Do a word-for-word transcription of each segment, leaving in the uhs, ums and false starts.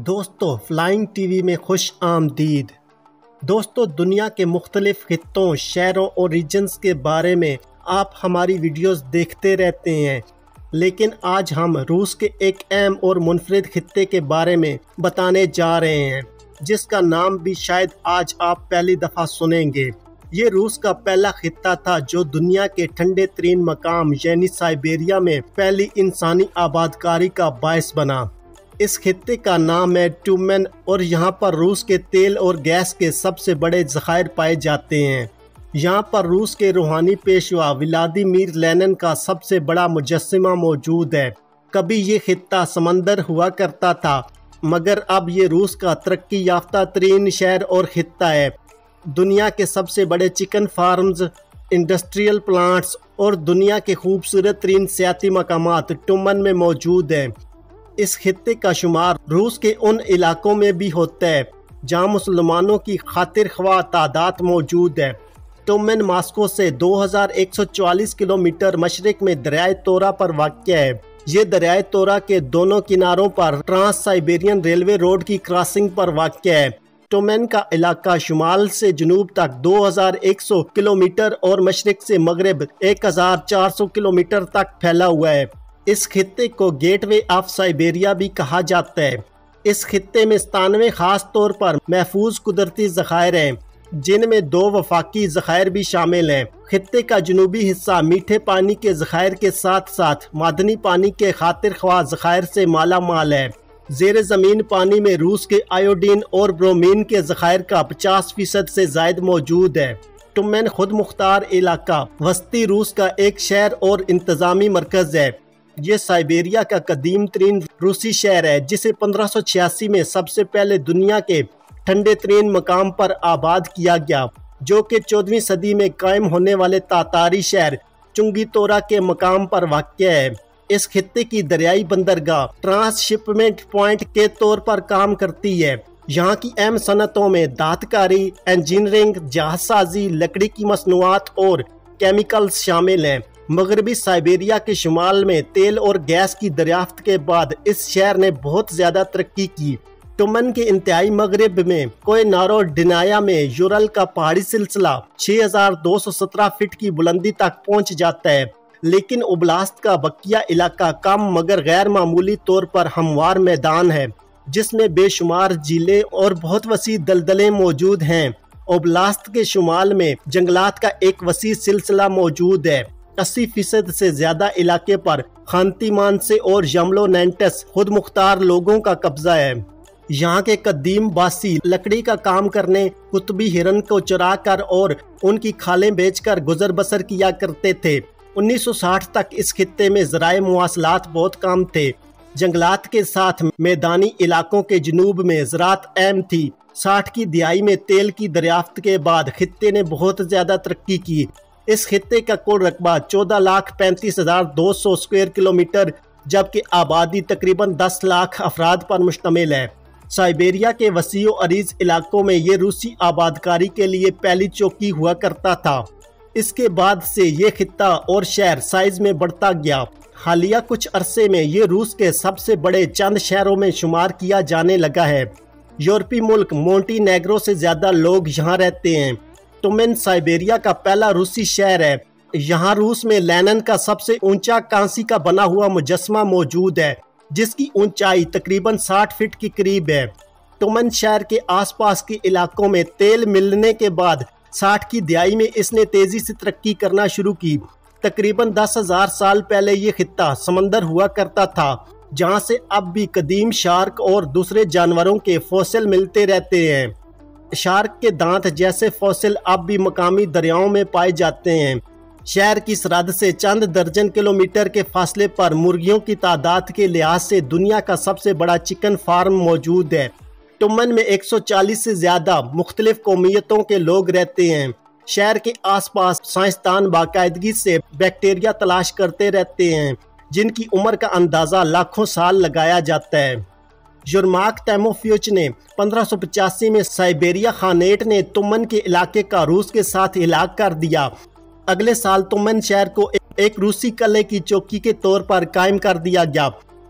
دوستو flying T V میں خوش آمدید۔ دوستو دنیا کے مختلف خطوں، شہروں اور ریجنز کے بارے میں آپ ہماری ویڈیوز دیکھتے رہتے ہیں، لیکن آج ہم روس کے ایک اہم اور منفرد خطے کے بارے میں بتانے جا رہے ہیں، جس کا نام بھی شاید آج آپ پہلی دفعہ سنیں گے۔ یہ روس کا پہلا خطہ تھا جو دنیا کے ٹھنڈے ترین مقام یعنی سائبیریا میں پہلی انسانی آبادکاری کا باعث بنا۔ اس خطے کا نام ہے ٹومن اور یہاں پر روس کے تیل اور گیس کے سب سے بڑے ذخائر پائے جاتے ہیں۔ یہاں پر روس کے روحانی پیشوا ولادیمیر لینن کا سب سے بڑا مجسمہ موجود ہے۔ کبھی یہ خطہ سمندر ہوا کرتا تھا، مگر اب یہ روس کا ترقی یافتہ ترین شہر اور خطہ ہے۔ دنیا کے سب سے بڑے چکن فارمز، انڈسٹریل پلانٹس اور دنیا کے خوبصورت ترین سیاحتی مقامات ٹومن میں موجود ہیں۔ اس خطے کا شمار روس کے ان علاقوں میں بھی ہوتا ہے جہاں مسلمانوں کی خاطر خواہ تعداد موجود ہے۔ ٹومن ماسکو سے دو ہزار ایک سو چوالیس کلومیٹر مشرق میں دریائے تورا پر واقع ہے۔ یہ دریائے تورا کے دونوں کناروں پر ٹرانس سائبیرین ریلوے روڈ کی کراسنگ پر واقع ہے۔ ٹومن کا علاقہ شمال سے جنوب تک دو ہزار ایک سو کلومیٹر اور مشرق سے مغرب ایک ہزار چار سو کلومیٹر تک پھیلا ہوا ہے۔ اس خطے کو گیٹ وے آف سائبیریا بھی کہا جاتا ہے۔ اس خطے میں ستانوے خاص طور پر محفوظ قدرتی ذخائر ہیں، جن میں دو وفاقی ذخائر بھی شامل ہیں۔ خطے کا جنوبی حصہ میٹھے پانی کے ذخائر کے ساتھ ساتھ معدنی پانی کے خاطر خواہ ذخائر سے مالا مال ہے۔ زیر زمین پانی میں روس کے آیوڈین اور برومین کے ذخائر کا پچاس فیصد سے زائد موجود ہے۔ ٹومن خود مختار علاقہ وسطی روس کا ایک شہر اور انتظامی مرکز ہے۔ یہ سائبیریا کا قدیم ترین روسی شہر ہے، جسے پندرہ سو چھیاسی میں سب سے پہلے دنیا کے ٹھنڈے ترین مقام پر آباد کیا گیا، جو کہ چودہویں صدی میں قائم ہونے والے تاتاری شہر چنگی تورا کے مقام پر واقع ہے۔ اس خطے کی دریائی بندرگاہ ٹرانس شپمنٹ پوائنٹ کے طور پر کام کرتی ہے۔ یہاں کی اہم صنعتوں میں دھات کاری، انجینئرنگ، جہاز سازی، لکڑی کی مصنوعات اور کیمیکلز شامل ہیں۔ مغربی سائبیریا کے شمال میں تیل اور گیس کی دریافت کے بعد اس شہر نے بہت زیادہ ترقی کی۔ ٹومن کے انتہائی مغرب میں کوئے نارو ڈنایا میں یورل کا پہاڑی سلسلہ چھ ہزار دو سو سترہ فٹ کی بلندی تک پہنچ جاتا ہے، لیکن اوبلاست کا بقیہ علاقہ کم مگر غیر معمولی طور پر ہموار میدان ہے، جس میں بے شمار جھیلیں اور بہت وسیع دلدلیں موجود ہیں۔ اوبلاست کے شمال میں جنگلات کا ایک وسیع سلسلہ موجود ہے۔ اسی فیصد سے زیادہ علاقے پر خانتی مانسے اور یملو نینٹس خود مختار لوگوں کا قبضہ ہے۔ یہاں کے قدیم باسی لکڑی کا کام کرنے، قطبی ہرن کو چرا کر اور ان کی کھالیں بیچ کر گزر بسر کیا کرتے تھے۔ انیس سو ساٹھ تک اس خطے میں ذرائع مواصلات بہت کم تھے۔ جنگلات کے ساتھ میدانی علاقوں کے جنوب میں زراعت اہم تھی۔ ساٹھ کی دہائی میں تیل کی دریافت کے بعد خطے نے بہت زیادہ ترقی کی۔ اس خطے کا کل رقبہ چودہ لاکھ پینتیس ہزار دو سو اسکوائر کلومیٹر جبکہ آبادی تقریباً دس لاکھ افراد پر مشتمل ہے۔ سائبیریا کے وسیع و عریض علاقوں میں یہ روسی آبادکاری کے لیے پہلی چوکی ہوا کرتا تھا۔ اس کے بعد سے یہ خطہ اور شہر سائز میں بڑھتا گیا۔ حالیہ کچھ عرصے میں یہ روس کے سب سے بڑے چند شہروں میں شمار کیا جانے لگا ہے۔ یورپی ملک مونٹی نیگرو سے زیادہ لوگ یہاں رہتے ہیں۔ ٹومن سائبیریا کا پہلا روسی شہر ہے۔ یہاں روس میں لینن کا سب سے اونچا کانسی کا بنا ہوا مجسمہ موجود ہے، جس کی اونچائی تقریباً ساٹھ فٹ کے قریب ہے۔ ٹومن شہر کے آس پاس کے علاقوں میں تیل ملنے کے بعد ساٹھ کی دہائی میں اس نے تیزی سے ترقی کرنا شروع کی۔ تقریباً دس ہزار سال پہلے یہ خطہ سمندر ہوا کرتا تھا، جہاں سے اب بھی قدیم شارک اور دوسرے جانوروں کے فوسل ملتے رہتے ہیں۔ شارک کے دانت جیسے فوسل اب بھی مقامی دریاؤں میں پائے جاتے ہیں۔ شہر کی سرحد سے چند درجن کلومیٹر کے فاصلے پر مرغیوں کی تعداد کے لحاظ سے دنیا کا سب سے بڑا چکن فارم موجود ہے۔ ٹومن میں ایک سو چالیس سے زیادہ مختلف قومیتوں کے لوگ رہتے ہیں۔ شہر کے آس پاس سائنسدان باقاعدگی سے بیکٹیریا تلاش کرتے رہتے ہیں، جن کی عمر کا اندازہ لاکھوں سال لگایا جاتا ہے۔ یورماک ٹیموفیوچ نے پندرہ سو پچاسی میں سائبیریا خانیٹ نے ٹومن کے علاقے کا روس کے ساتھ ہلاک کر دیا۔ اگلے سال ٹومن شہر کو ایک روسی قلعے کی چوکی کے طور پر قائم کر دیا گیا۔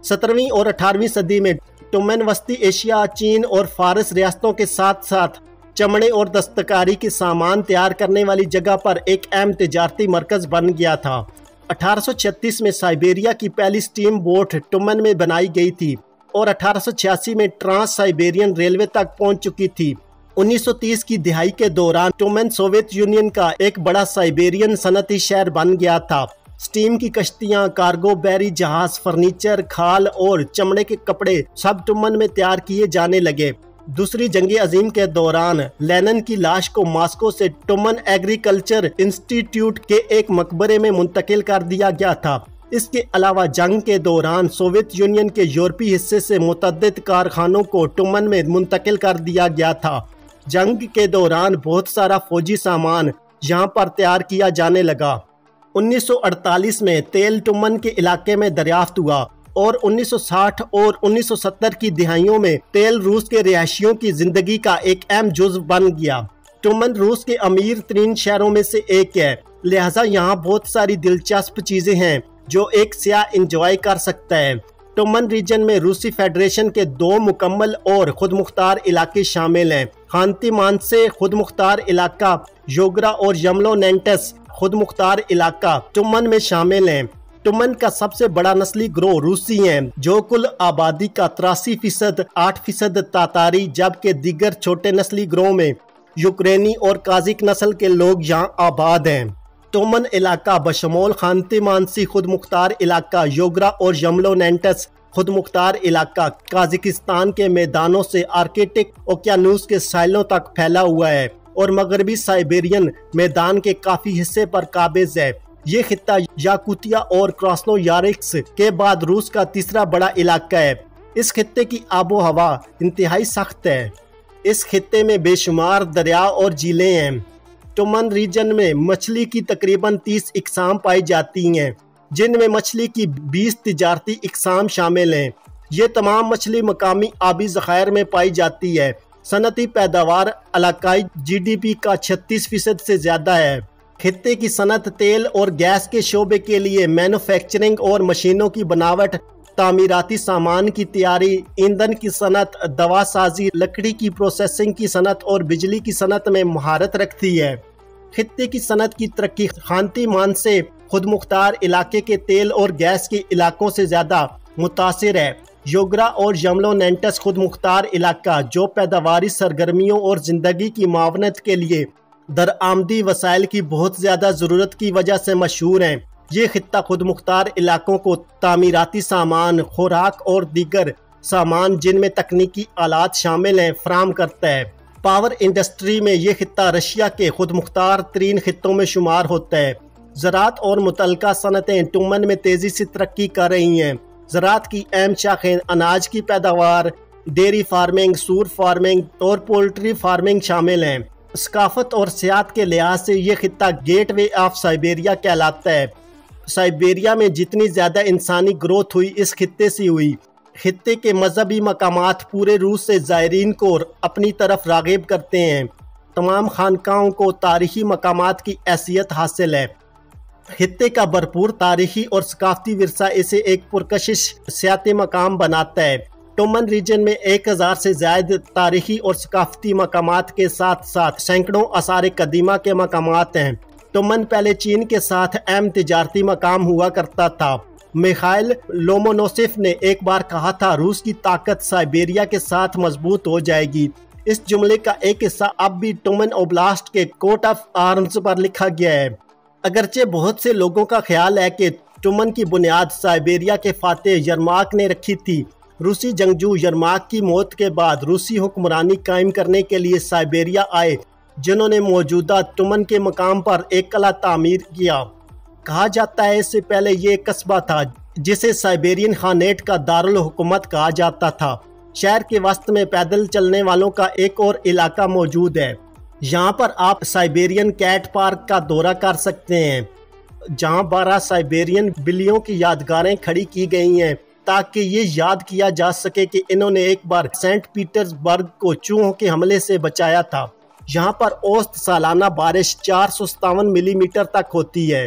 सत्रहवीं और अठारहवीं सदी में टुमन वस्ती एशिया, चीन और फारस रियासतों के साथ साथ चमड़े और दस्तकारी के सामान तैयार करने वाली जगह पर एक अहम तिजारती मरकज बन गया था। अठारह सौ छत्तीस में साइबेरिया की पहली स्टीम बोट टुमन में बनाई गई थी और अठारह सौ छियासी में ट्रांस साइबेरियन रेलवे तक पहुंच चुकी थी। उन्नीस सौ तीस की दिहाई के दौरान टुमन सोवियत यूनियन का एक बड़ा साइबेरियन सनती शहर बन गया था। स्टीम की कश्तियां, कार्गो बैरी जहाज, फर्नीचर, खाल और चमड़े के कपड़े सब टुमन में तैयार किए जाने लगे। दूसरी जंग अजीम के दौरान लेनिन की लाश को मॉस्को से टुमन एग्रीकल्चर इंस्टीट्यूट के एक मकबरे में मुंतकिल कर दिया गया था। इसके अलावा जंग के दौरान सोवियत यूनियन के यूरोपीय हिस्से से मुतअद्दिद कारखानों को टुमन में मुंतकिल कर दिया गया था। जंग के दौरान बहुत सारा फौजी सामान यहाँ पर तैयार किया जाने लगा। उन्नीस सौ अड़तालीस में तेल टुमन के इलाके में दरियाफ्त हुआ और उन्नीस सौ साठ और उन्नीस सौ सत्तर की दिहाइयों में तेल रूस के रिहायशियों की जिंदगी का एक अहम जुज़्व बन गया। टुमन रूस के अमीर तरीन शहरों में से एक है, लिहाजा यहाँ बहुत सारी दिलचस्प चीजें हैं जो एक सियाह इंजॉय कर सकता है। टुमन रीजन में रूसी फेडरेशन के दो मुकम्मल और खुद मुख्तार इलाके शामिल हैं। खांती मानसे खुद मुख्तार इलाका, योगरा और यमलो-नेंटस खुद मुख्तार इलाका टुमन में शामिल हैं। टुमन का सबसे बड़ा नस्ली ग्रोह रूसी हैं, जो कुल आबादी का तिरासी फीसद आठ फीसद तातारी, जबकि दीगर छोटे नस्ली ग्रोह में यूक्रेनी और काजिक नस्ल के लोग यहाँ आबाद हैं। टुमन इलाका बशमोल खांती मानसी खुद मुख्तार इलाका, योगरा और यमलो-नेंटस खुद मुख्तार इलाका काजिकिस्तान के मैदानों से आर्कटिक ओकियानूस के साहिलों तक फैला हुआ है और मगरबी साइबेरियन मैदान के काफी हिस्से पर काबिज है। ये खित्ता याकुतिया और क्रास्नोयारिक्स के बाद रूस का तीसरा बड़ा इलाका है। इस खित्ते की आबो हवा इंतहाई सख्त है। इस खित्ते में बेशुमार दरिया और झीलें हैं। टुमन रीजन में मछली की तकरीबन तीस इकसाम पाई जाती हैं, जिनमें मछली की बीस तिजारती इकसाम शामिल हैं। ये तमाम मछली मकामी आबी ज़खायर में पाई जाती है। सनती पैदावार इलाकाई जीडीपी का छत्तीस फीसद से ज़्यादा है। खित्ते की सनत तेल और गैस के शोबे के लिए मैन्युफैक्चरिंग और मशीनों की बनावट, तामीराती सामान की तैयारी, ईंधन की सनत, दवा साजी, लकड़ी की प्रोसेसिंग की सनत और बिजली की सनत में महारत रखती है। खित्ते की सनत की तरक्की खांती मानसे खुद मुख्तार इलाके के तेल और गैस के इलाकों से ज़्यादा मुतासिर है। योगरा और यमलो-नेंटस खुद मुख्तार इलाका, जो पैदावारी सरगर्मियों और ज़िंदगी की मावनत के लिए दरआमदी वसाइल की बहुत ज़्यादा ज़रूरत की वजह से मशहूर हैं। ये खित्ता खुद मुख्तार इलाकों को तामीराती सामान, खुराक और दीगर सामान जिनमें तकनीकी आलात शामिल हैं फराम करता है। पावर इंडस्ट्री में ये खित्ता रशिया के खुद मुख्तार तरीन खित्तों में शुमार होता है। ज़राअत और मुतल्लिका सनतें टुमन में तेज़ी से तरक्की कर रही हैं। ज़राअत की अहम शाखें अनाज की पैदावार, डेयरी फार्मिंग, सूर फार्मिंग और पोल्ट्री फार्मिंग शामिल हैं। सकाफत और सियाहत के लिहाज से ये खित्ता गेट वे ऑफ साइबेरिया कहलाता है। साइबेरिया में जितनी ज़्यादा इंसानी ग्रोथ हुई इस खित्ते से हुई। खित्ते के मजहबी मकामात पूरे रूस से ज़ायरीन को अपनी तरफ राग़िब करते हैं। तमाम खानकाहों को तारीखी मकामात की हैसियत हासिल है। खित्ते का भरपूर तारीखी और सकाफती विरसा इसे एक पुरकशिश सियाती मकाम बनाता है। टुमन रीजन में एक हज़ार से ज़्यादा तारीखी और सकाफती मकामात के साथ साथ सैकड़ों आसार कदीमा के मकामात हैं। टुमन पहले चीन के साथ अहम तिजारती मकाम हुआ करता था। मिखाइल लोमोनोसिफ ने एक बार कहा था, रूस की ताकत साइबेरिया के साथ मजबूत हो जाएगी। इस जुमले का एक हिस्सा अब भी टुमन ओब्लास्ट के कोट ऑफ आर्म्स पर लिखा गया है। अगरचे बहुत से लोगों का ख्याल है कि टुमन की बुनियाद साइबेरिया के फातेह यरमाक ने रखी थी। रूसी जंगजू यरमाक की मौत के बाद रूसी हुक्मरानी कायम करने के लिए साइबेरिया आए, जिन्होंने मौजूदा टुमन के मकाम पर एक किला तामीर किया। कहा जाता है इससे पहले ये एक कस्बा था जिसे साइबेरियन खानेट का दारुल हुकूमत कहा जाता था। शहर के वस्त में पैदल चलने वालों का एक और इलाका मौजूद है। यहाँ पर आप साइबेरियन कैट पार्क का दौरा कर सकते हैं, जहाँ बारह साइबेरियन बिल्लियों की यादगारें खड़ी की गई हैं ताकि ये याद किया जा सके कि इन्होंने एक बार सेंट पीटर्सबर्ग को चूहों के हमले से बचाया था। यहाँ पर औसत सालाना बारिश चार सौ सत्तावन मिलीमीटर तक होती है।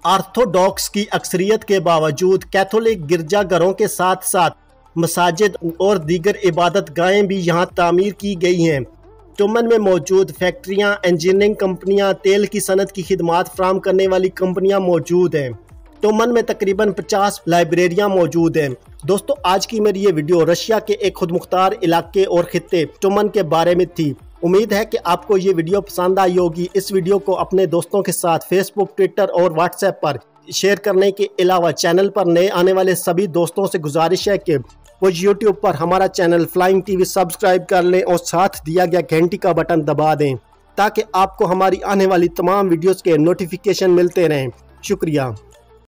آرتھوڈاکس کی اکثریت کے باوجود کیتھولک گرجا گھروں کے ساتھ ساتھ مساجد اور دیگر عبادت گاہیں بھی یہاں تعمیر کی گئی ہیں۔ ٹومن میں موجود فیکٹریاں، انجینئرنگ کمپنیاں، تیل کی صنعت کی خدمات فراہم کرنے والی کمپنیاں موجود ہیں۔ ٹومن میں تقریباً پچاس لائبریریاں موجود ہیں۔ دوستو، آج کی میری یہ ویڈیو رشیا کے ایک خود مختار علاقے اور خطے ٹومن کے بارے میں تھی۔ امید ہے کہ آپ کو یہ ویڈیو پسند آئی ہوگی۔ اس ویڈیو کو اپنے دوستوں کے ساتھ فیس بک، ٹویٹر اور واٹس ایپ پر شیئر کرنے کے علاوہ چینل پر نئے آنے والے سبھی دوستوں سے گزارش ہے کہ وہ یوٹیوب پر ہمارا channel flying TV subscribe کر لیں اور ساتھ دیا گیا گھنٹی کا بٹن دبا دیں تاکہ آپ کو ہماری آنے والی تمام ویڈیوز کے نوٹیفیکیشن ملتے رہیں۔ شکریہ۔